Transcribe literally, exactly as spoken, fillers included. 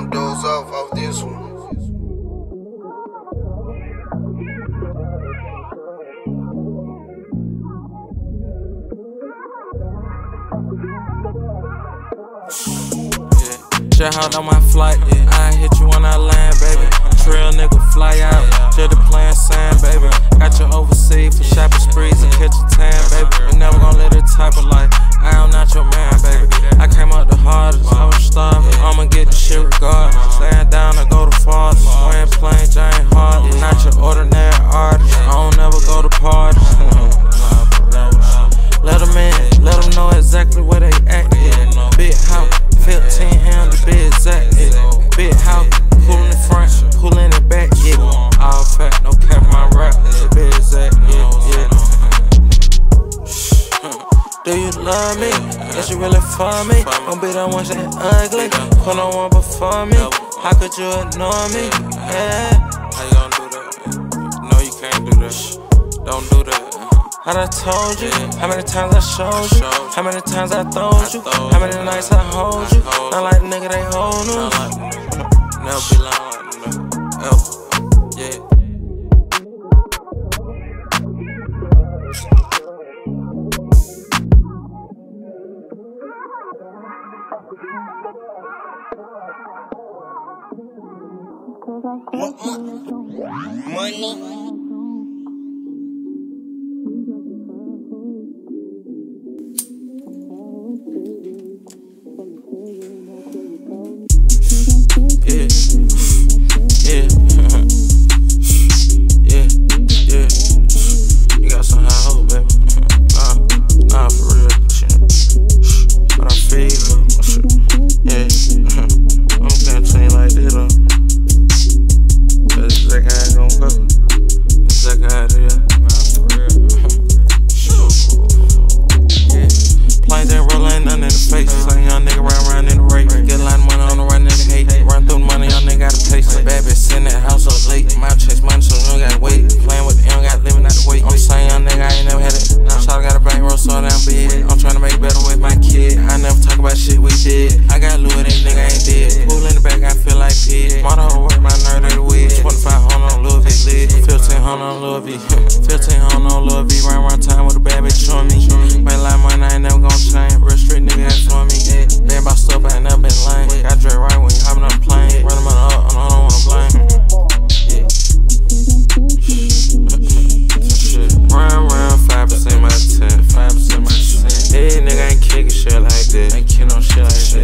doze off off this one. Just hopped on my flight, I hit you when I land, baby. Trail nigga fly out, just the plan sand, baby. Got you overseas for shopping sprees and catch a tan, baby. We never gon' live this type of life, I am not your man, baby. I came up the hardest, I was starving, I'ma get the shit regardless. Stand down and go to farthest, wearing plain Jane Harden. Not your ordinary artist, I don't never go to parties. Let them in, let them know exactly where they at, yeah. Big house, fifteen M to be exact, yeah. Big house, cool in the front, cool in the back, yeah. All fat, no cap, my rap, to be exact, yeah, yeah. Do you love me? Is you really for me? Don't be the one that ugly, put on one before me. How could you ignore me? Yeah. How you gonna do that? No, you can't do that. Don't do that. I done told you, how many times I showed you, how many times I told you, how many nights I hold you. Not like nigga they hold you. Never be lying, ever, yeah. Money. Yeah, yeah, yeah, yeah. You got some high hope, baby. Nah, nah, for real, shit. But I feel it, shit. Yeah, I'm gonna tell you like this, though. That's exactly how it's gonna go. Exactly how it is. Nah, for real. Yeah, planes ain't rolling nothing in the face. Some young nigga round round in the race. Get a lot of money on the right nigga hate. Run through the money, young nigga gotta pay. Some bad bitch sitting at the house up late. My chase money, so you don't gotta wait. Playing with the young, got living out the way. I'm the same young nigga, I ain't never had it. Shawty got a bankroll, so damn big. I'm tryna make better with my kid. I never talk about shit we did. I got Louis, that nigga ain't dead. Pool in the back, I feel like pig. Motto work my nerve to the wig. twenty-five hundred on Louis V lid. fifteen hundred on Louis V. fifteen hundred on Louis V. Round round time with a bad bitch on me. Made a lot of money, I ain't never gon' change. Real street nigga, that's for me. Been about stuff, I ain't never been lame. Got Dre right when you hopping on the plane. Running my up, I don't wanna blame. Yeah. Shit. Round round, five percent my ten. five percent my ten. Hey, nigga ain't kicking shit like that. Ain't kicking no shit like that.